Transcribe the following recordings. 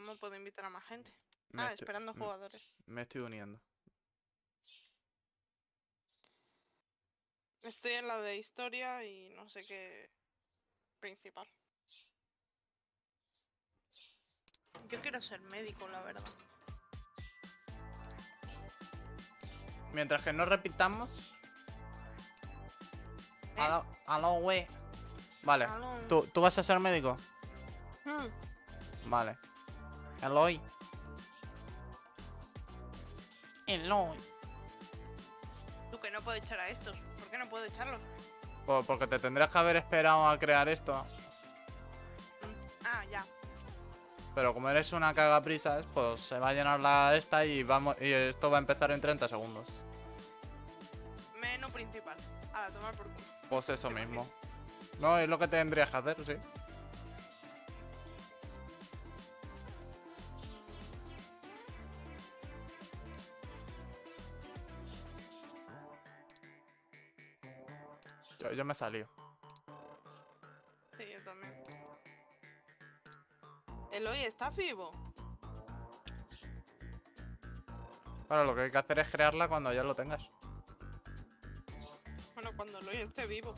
¿Cómo puedo invitar a más gente? Me estoy, Esperando m- jugadores. me estoy uniendo. Estoy en la de historia y no sé qué principal. Yo quiero ser médico, la verdad. Mientras que no repitamos. ¿Eh? Aló, güey. Vale. Aló. ¿Tú vas a ser médico? Hmm, Vale. Eloy. Eloy. Tú que no puedo echar a estos. ¿Por qué no puedo echarlos? Porque te tendrías que haber esperado a crear esto. Ya. Pero como eres una cagaprisas, pues se va a llenar la esta y esto va a empezar en 30 segundos. Menú principal. A tomar por culo. Pues eso ¿Te mismo. imaginas? No, es lo que tendrías que hacer, sí. Yo me he salido. Sí, yo también. Eloy está vivo. Ahora lo que hay que hacer es crearla cuando ya lo tengas. Bueno, cuando Eloy esté vivo.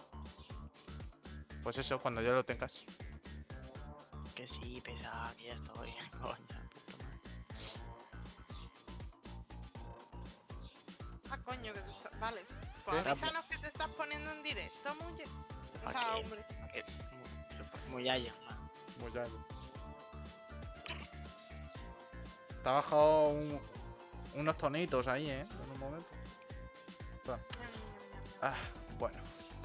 Pues eso, cuando ya lo tengas. Que sí, pesa, que ya estoy. Coño, puta madre. Coño, que te está... Vale. ¿Qué? Pues avísanos que te estás poniendo en directo, mujer. O sea, ¿Para qué? hombre. Muy allá, man. Muy ya. Te ha bajado unos tonitos ahí, en un momento. Ah, bueno.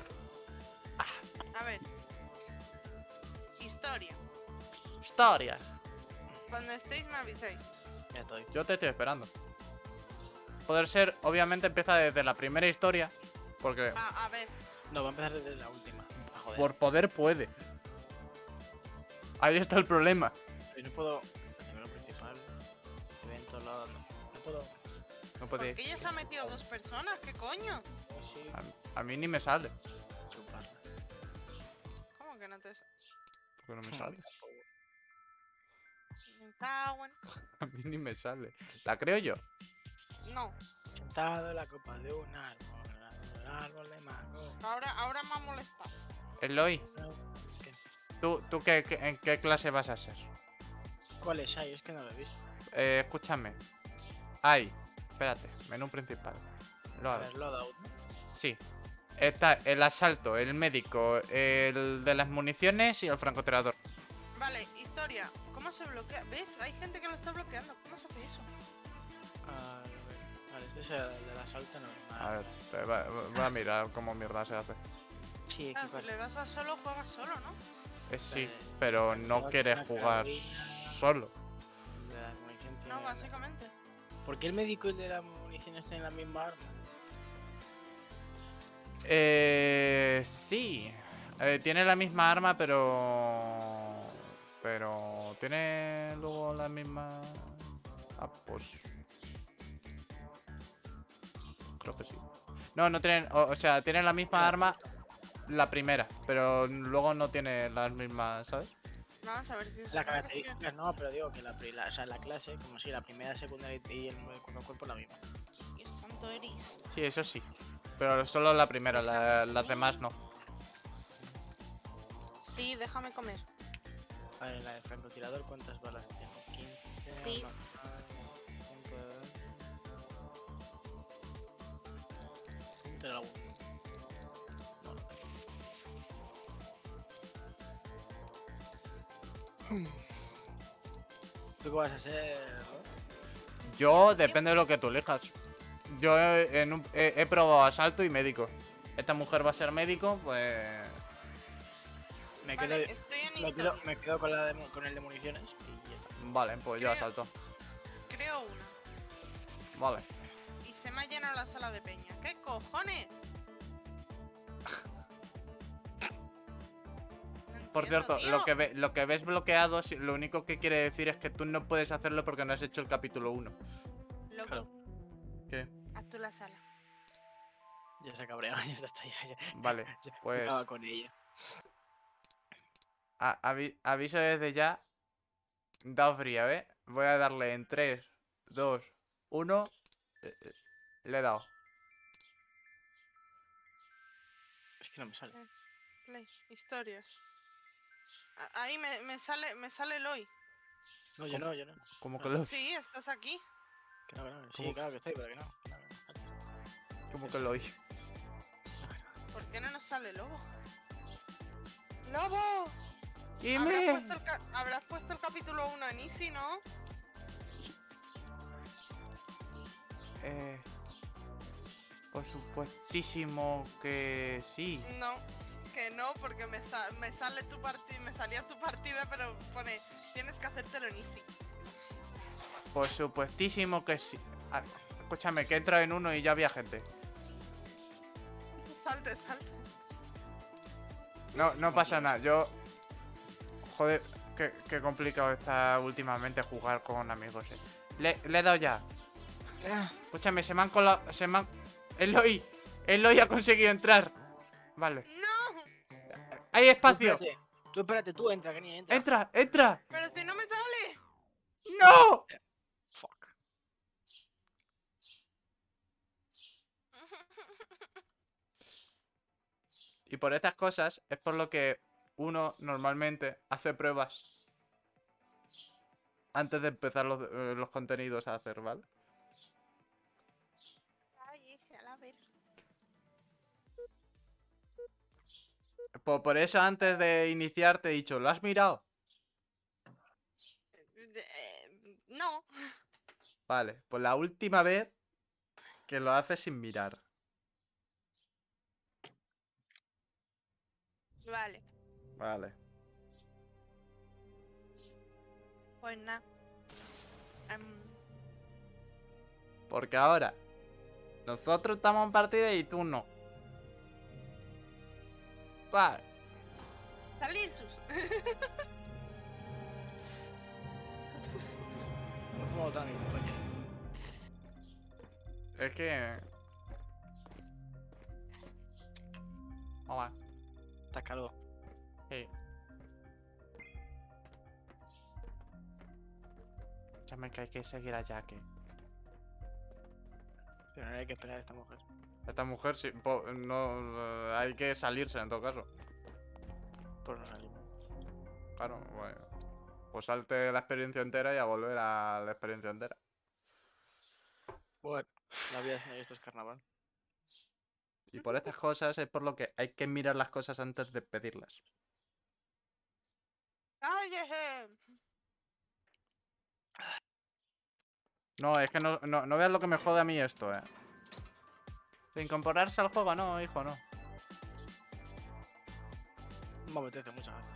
A ver. Historia. Historia. Cuando estéis me avisáis. Ya estoy. Yo te estoy esperando. Poder ser, obviamente empieza desde la primera historia. Porque A ver. No, va a empezar desde la última. A joder. por poder puede. Ahí está el problema. Yo no puedo. Primero principal. Evento, no puedo. No ¿Por puede. qué ya se ha metido dos personas? ¿Qué coño? Así. A mí ni me sale. Chuparla. ¿Cómo que no te... Porque no me sale. Me cago en... A mí ni me sale. ¿La creo yo? No. Sentado en la copa de un árbol de mango. Ahora me ha molestado. Eloy, ¿Qué? ¿tú en qué clase vas a ser? ¿Cuál es ahí? Es que no lo he visto. Escúchame. Ahí. Espérate. Menú principal. A ver, loadout, ¿no? Sí. Está el asalto, el médico, el de las municiones y el francotirador. Vale, historia. ¿Cómo se bloquea? ¿Ves? Hay gente que lo está bloqueando. ¿Cómo se hace eso? A ver. Vale, este es el del asalto normal. A ver, voy a mirar cómo mierda se hace. Sí, Claro, equipar. si le das a solo, juegas solo, ¿no? Sí, pero no la quieres jugar carabina, solo. de la munición No, tiene- básicamente. ¿Por qué el médico y el de la munición tienen la misma arma? Sí. Tiene la misma arma, pero... Pero... ¿Tiene luego la misma...? Ah, pues... Creo que sí. No, no tienen... O sea, tienen la misma arma la primera, pero luego no tiene las mismas, ¿sabes? Vamos a ver si es... Las características no, pero digo que o sea, la clase, como si la primera, secundaria y el cuerpo a cuerpo la misma. ¿Qué tonto eres? Sí, eso sí. Pero solo la primera, las demás no. Sí, déjame comer. A ver, la de francotirador, ¿cuántas balas tiene? 15. Sí. Más, punto de la uno. No, no. ¿Tú qué vas a hacer? ¿No? Yo, depende de lo que tú elijas. Yo he probado asalto y médico. Esta mujer va a ser médico, pues... Me quedo, Vale, estoy en historia. me quedo con, con el de municiones y ya está. Vale, pues yo Creo- asalto. Creo una. Vale. Y se me ha llenado la sala de peña. ¿Qué cojones? No Por entiendo, cierto, tío. lo que ves bloqueado, lo único que quiere decir es que tú no puedes hacerlo porque no has hecho el capítulo 1. Loco, Claro. ¿Qué? haz tú la sala. Ya se ha cabreado, ya está, ya. Vale, Ya pues... acaba con ella. Aviso desde ya Dado fría, ¿eh? Voy a darle en 3, 2, 1. Le he dado. Es que no me sale. Play, historias. Ahí me sale Eloy. No, yo no, yo no. Como que los. Sí, estás aquí. Que no, que no. Sí, ¿Cómo? claro que estoy, pero que no. Que no, que no. Como que lo oí. ¿Por qué no nos sale Lobo? ¡Lobo! ¡Dime! Habrás puesto el capítulo 1 en Easy, ¿no? Por supuestísimo que sí. No, que no, porque me sale tu partida, me salía tu partida, pero pone, tienes que hacértelo en Easy. Por supuestísimo que sí. Ah, escúchame, que entra en uno y ya había gente. Salte. No pasa nada, yo... Joder, qué complicado está últimamente jugar con amigos, Le he dado ya. Escúchame, se me han colado... Eloy ha conseguido entrar. Vale. ¡No! ¡Hay espacio! Tú espérate, tú entra, que ni entra. ¡Entra! ¡Pero si no me sale! ¡No! Fuck. Y por estas cosas es por lo que uno normalmente hace pruebas antes de empezar los contenidos a hacer, ¿vale? Ay, a ver. Por eso antes de iniciar te he dicho, ¿lo has mirado? No. Vale, pues la última vez que lo haces sin mirar. Vale, Vale. pues nada. Porque ahora nosotros estamos en partida y tú no. Vale. Salir, sus. No puedo votar a mi compañero. Es que... Hola. Está calvo. Sí. Escúchame que hay que seguir a Jackie. Pero no hay que esperar a esta mujer. Esta mujer sí, no, hay que salirse en todo caso. Pues no salimos. Claro, bueno. Pues salte la experiencia entera y a volver a la experiencia entera. Bueno, la vida de esto es carnaval. Y por estas cosas es por lo que hay que mirar las cosas antes de pedirlas. ¡Cállese! No, es que no veas lo que me jode a mí esto, De incorporarse al juego, no, hijo, no. Me apetece muchas veces.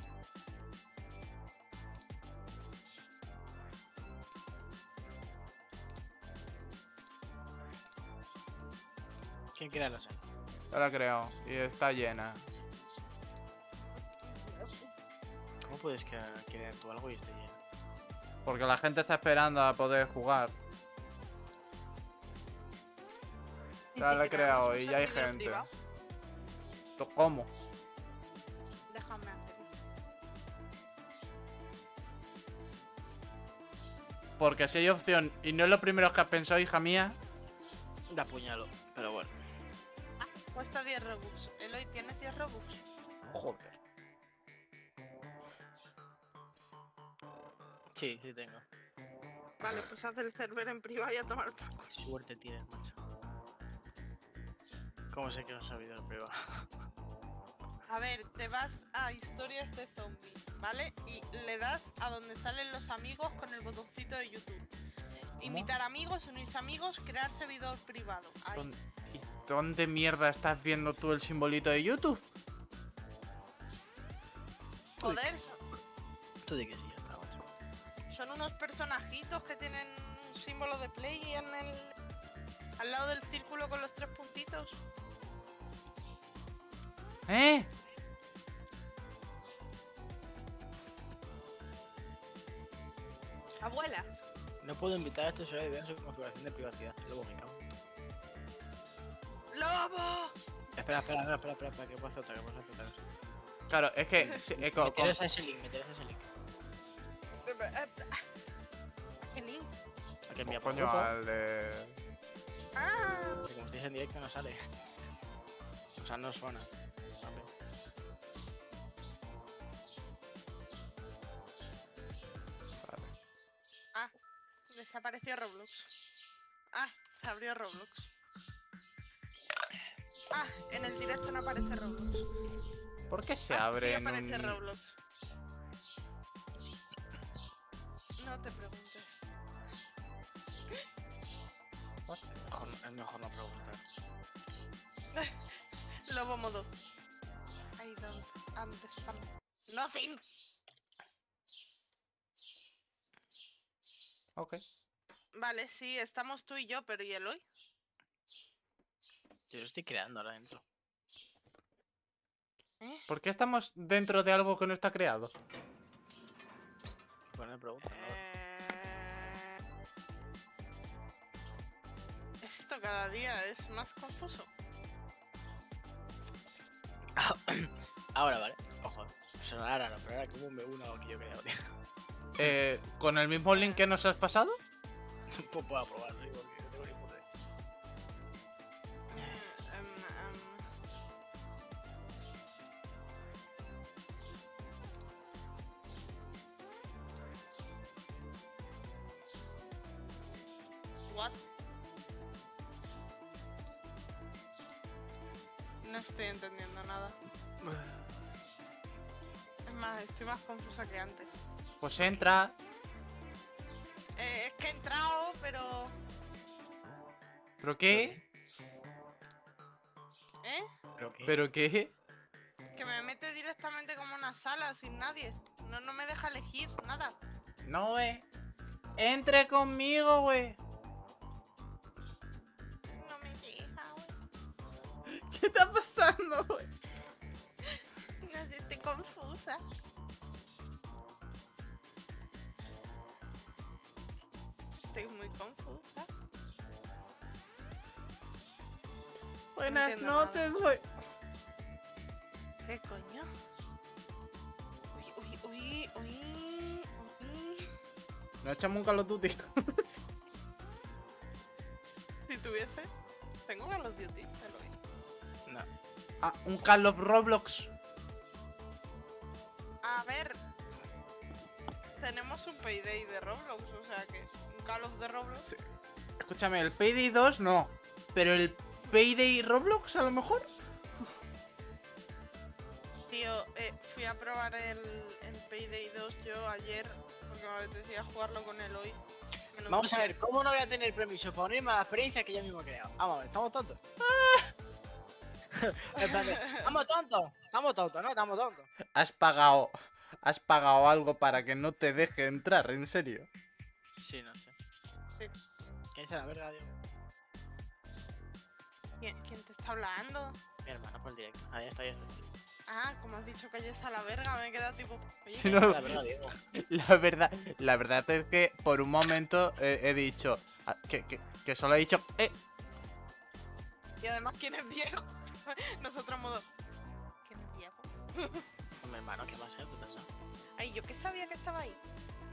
¿Quién quiere la sala? Ya la creo. Y está llena. ¿Cómo puedes querer tú algo y esté lleno? Porque la gente está esperando a poder jugar. Ya la he creado y ya hay gente. ¿Cómo? Déjame hacerlo. Porque si hay opción y no es lo primero que has pensado, hija mía. Da puñalo, pero bueno. Cuesta 10 Robux. Eloy, ¿tienes 10 Robux? Joder. Sí, sí tengo. Vale, pues haz el server en privado y a tomar por culo. Suerte tienes, macho. ¿Cómo sé que no has sabido el privado? A ver, te vas a historias de zombies, ¿vale? Y le das a donde salen los amigos con el botoncito de YouTube. Invitar amigos, unirse amigos, crear servidor privado. Ahí. ¿Y dónde mierda estás viendo tú el simbolito de YouTube? Joder, Tú di que sí, ya está, macho. son unos personajitos que tienen un símbolo de play en el... al lado del círculo con los 3 puntitos. ¿Eh? Abuelas. No puedo invitar a este usuario de su configuración de privacidad. Luego me cago. ¡Lobo! Espera, que puedo hacer otra, Claro, es que... Me interesa ese link, ¿Qué link? Hay que enviar Pues, por coño, grupo, al de... Ah, porque como estáis en directo no sale. O sea, no suena. También. Vale. desapareció Roblox. Ah, se abrió Roblox. Ah, en el directo no aparece Roblox. ¿Por qué se Ah, abre sí en aparece un... Roblox. No te preguntes. Es mejor no preguntar. Lobo modo. I don't understand nothing. Ok. Vale, sí, estamos tú y yo, pero ¿y Eloy? Yo lo estoy creando ahora dentro. ¿Eh? ¿Por qué estamos dentro de algo que no está creado? Bueno, me preguntan, ¿no? Esto cada día es más confuso. Ahora, vale. Ojo. Sonará raro, pero ahora como me uno que yo creo, tío. ¿Con el mismo link que nos has pasado? Pues puedo probarlo, ¿sí? Porque no tengo ni puta idea. What? No estoy entendiendo nada. Es más, estoy más confusa que antes. Pues entra. Es que he entrado, pero... ¿Pero qué? ¿Eh? ¿Pero qué? ¿Pero qué? Que me mete directamente como una sala sin nadie. No me deja elegir nada. No, güey. Entre conmigo, güey. No me deja, güey. ¿Qué está pasando, güey? No sé, estoy confusa. Estoy muy confusa. Buenas entiendo nada. noches, güey. ¿Qué coño? Uy. No echamos un Call of Duty. Si tuviese... Tengo Call of Duty, te lo digo. No. Ah, un Call of Roblox. A ver... Tenemos un Payday de Roblox, o sea que... Un Call of de Roblox. Sí. Escúchame, el Payday 2 no. Pero el Payday Roblox a lo mejor. Tío, fui a probar el Payday 2 yo ayer porque me apetecía jugarlo con Eloy. Menudo Vamos a ver, ¿cómo no voy a tener permiso para unirme a la experiencia que yo mismo he creado? Vamos a ver, ¿estamos tontos? En plan de, ¿estamos tontos? Estamos tontos, ¿no? Estamos tontos. Has pagado algo para que no te deje entrar, en serio. Sí, no sé. Sí. ¿Quién es la verga, Dios? ¿Quién te está hablando? Mi hermano por el directo. Ah, ya está, ya está. Ah, como has dicho que ya es a la verga, me he quedado tipo... Oye, Si no- La verga, Diego. La verdad es que por un momento he dicho que solo he dicho y además, ¿quién es viejo? Nosotros modo... ¿Quién es viejo? Mi hermano, ¿qué va a ser? ¿Qué pasa? Ay, yo que sabía que estaba ahí.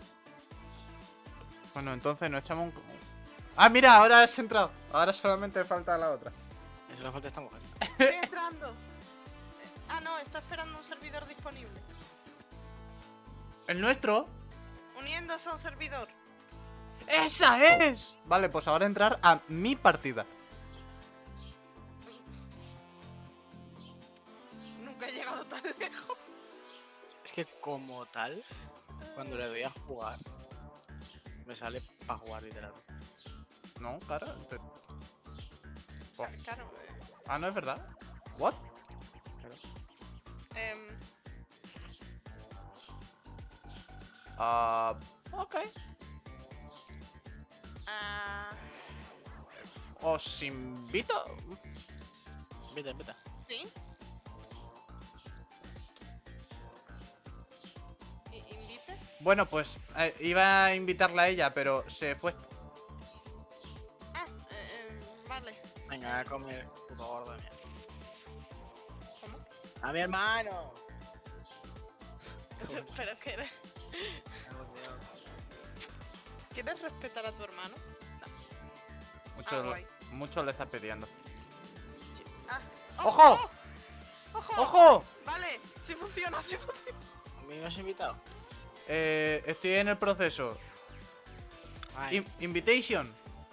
Bueno, entonces no echamos un... Ah, mira, ahora has entrado. Ahora solamente falta la otra. Eso le falta a esta mujer. Estoy entrando. Ah, no, está esperando un servidor disponible. ¿El nuestro? Uniéndose a un servidor. ¡Esa es! Vale, pues ahora entrar a mi partida. Nunca he llegado tan lejos. Es que como tal, cuando le doy a jugar, me sale para jugar literal. No, claro. Oh. Claro. Ah, no es verdad. ¿What? Ok. Os invito. Vete, vete. ¿Sí? ¿Invite? Bueno, pues iba a invitarla a ella, pero se fue. Ah, vale. Venga, a comer, puto gordo de mierda. ¿Cómo? ¡A mi hermano! Pero que eres... Dios. ¿Quieres respetar a tu hermano? Mucho, guay. mucho le está pidiendo. Ah, ¡Ojo! ¡Ojo! ¡Ojo! Vale, sí funciona, sí funciona. ¿A mí me has invitado? Estoy en el proceso. Ay, Invitation.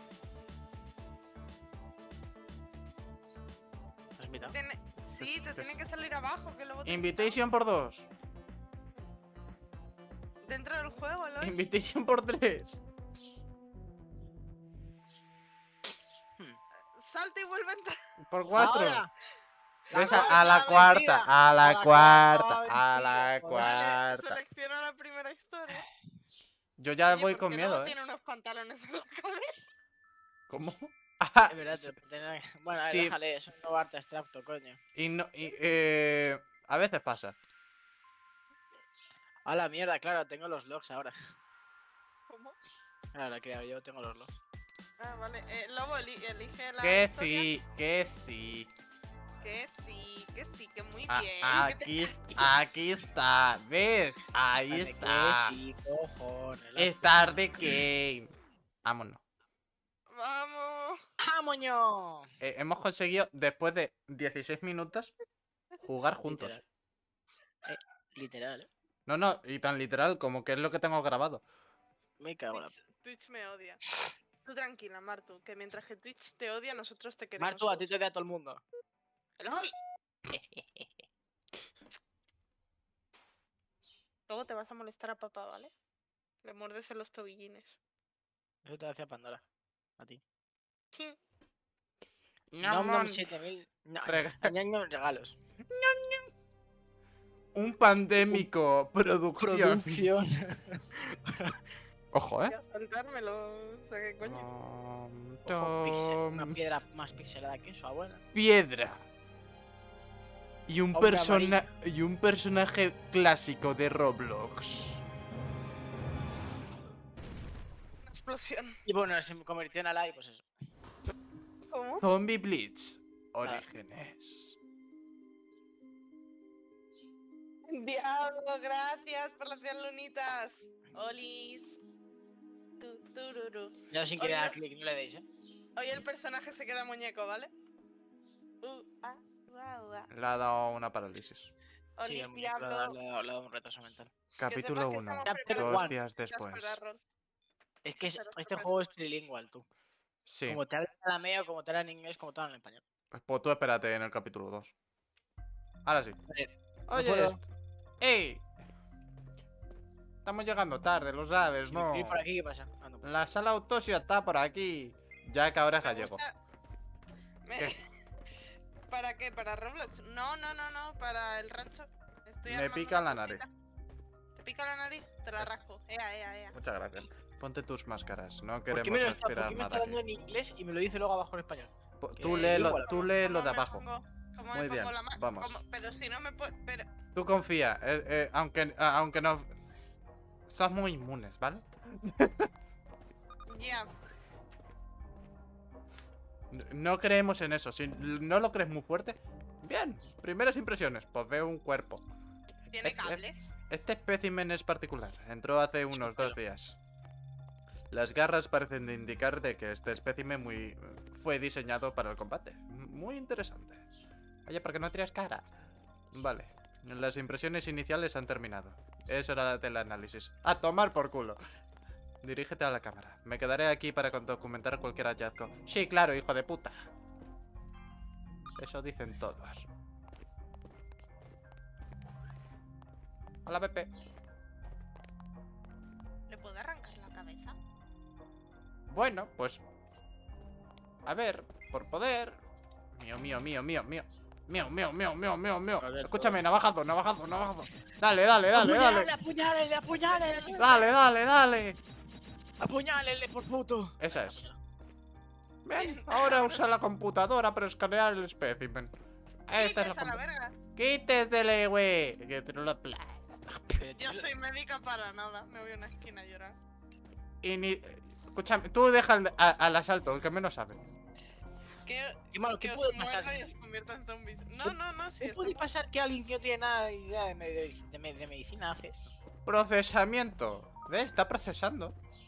¿me has invitado? Sí, te ¿Qué tiene es? que salir abajo, que luego te Invitation por 2. dentro del juego, Eloy. Invitation por 3. Salta y vuelve a entrar. Por 4. ¡Ahora! ¿Ves? cuarta A la cuarta. vencida. A la A la cuarta. cuarta A la vencida, joder. Vale, cuarta. selecciona la primera historia. Yo ya Oye, voy ¿por con qué miedo, luego ¿eh? tiene unos pantalones en la cabeza? ¿Cómo? Ah, Es verdad, bueno, a ver, sí. déjale, es un nuevo arte abstracto, coño. Y no, a veces pasa. A la mierda, claro, tengo los logs ahora. ¿Cómo? Claro, la he creado yo, tengo los logs. Ah, vale. Lobo, elige la Que historia. sí, que sí. Que sí, que muy Ah, bien. que te- aquí está. ¿Ves? Ahí Vale, está. que sí, cojones. Start the game. Vámonos. Vamos. ¡Jamoño! Hemos conseguido, después de 16 minutos, jugar juntos. Literal. Literal, ¿eh? No, y tan literal como que es lo que tengo grabado. Me cago en la... Twitch me odia. Tú tranquila, Martu, que mientras que Twitch te odia, nosotros te queremos. Martu, a ti te odia todo el mundo. ¡Eloy! Luego te vas a molestar a papá, ¿vale? Le muerdes en los tobillines. Eso te lo hacía Pandora. A ti. No, Nom 7000. No, regalos. un pandémico. Producción. Producción. Ojo, Voy a saltármelo. O sea, ¿qué coño? Ojo, una piedra más pixelada que su abuela. Piedra. Y Hombre amarillo. y un personaje clásico de Roblox. Una explosión. Y bueno, se convirtió en Alay, pues eso. ¿Cómo? Zombie Blitz. Orígenes. Diablo, gracias por las 100 lunitas. Olis. Tururu. Ya sin querer Oye, dar clic, no le deis, ¿eh? Hoy el personaje se queda muñeco, ¿vale? Le ha dado una parálisis. Sí, Olis, el muñeco le ha diablo. dado un retraso mental. Capítulo que 1. estamos Chapter preparados 2 días para después. esperar, Rol. Es que Pero este súper juego es trilingual, tú. Sí. Como te habla en alameo, como te habla en inglés, como te habla en español. Pues tú espérate en el capítulo 2. Ahora sí. A ver, Oye, puedo. ¡Ey! Estamos llegando tarde, lo sabes, si ¿no? me escribís por aquí, ¿qué pasa? Ah, no. La sala autopsia está por aquí. Ya que ahora es Me gallego. gusta- me- ¿Qué? ¿Para qué? ¿Para Roblox? No, para el rancho. Estoy Me armando pica una la nariz. cosita. ¿Te pica la nariz? Te la rasco. Ea. Muchas gracias. Ponte tus máscaras, no ¿Por queremos qué me lo está, respirar ¿por qué me está nada hablando en inglés y me lo dice luego abajo en español? aquí. Tú que- léelo, igual. tú lee lo ¿Cómo de me abajo. ¿Cómo Muy me bien, pongo la vamos. Pero si no me puedo... Pero... Tú confía, aunque no... Somos inmunes, ¿vale? Ya. No creemos en eso. Si no lo crees muy fuerte... Bien, primeras impresiones. Pues veo un cuerpo. ¿Tiene cables? Este espécimen es particular. Entró hace unos 2 días. Las garras parecen de indicar de que este espécimen fue diseñado para el combate. Muy interesante. Oye, ¿por qué no tiras cara? Vale. Las impresiones iniciales han terminado. Es hora del análisis. ¡A tomar por culo! Dirígete a la cámara. Me quedaré aquí para documentar cualquier hallazgo. Sí, claro, hijo de puta. Eso dicen todos. Hola, Pepe. ¿Le puedo arrancar la cabeza? Bueno, pues... A ver, por poder... Mío. Vale, Escúchame, navajazo. Dale. ¡Apuñálale! Dale. ¡Apuñálele, por puto! Esa es. Bien, ahora usa la computadora para escanear el espécimen. Esta es la ¡Quites a la computadora. verga! Quítesele, güey. Que te lo pla- Yo soy médica para nada. Me voy a una esquina a llorar. Y ni... Escúchame, tú deja al asalto, que menos sabe. ¿Qué ¿Qué os puede muerda pasar? y os convierta en zombies? No, sí. ¿Qué puede pasar que alguien que no tiene nada de idea de medicina hace esto? Procesamiento. ¿Ves? Está procesando.